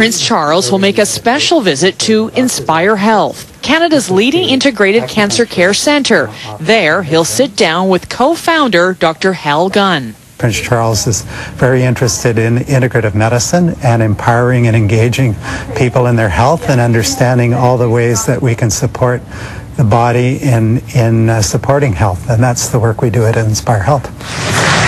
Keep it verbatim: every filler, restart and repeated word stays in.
Prince Charles will make a special visit to InspireHealth, Canada's leading integrated cancer care centre. There, he'll sit down with co-founder Doctor Gunn. Prince Charles is very interested in integrative medicine and empowering and engaging people in their health and understanding all the ways that we can support the body in, in uh, supporting health. And that's the work we do at InspireHealth.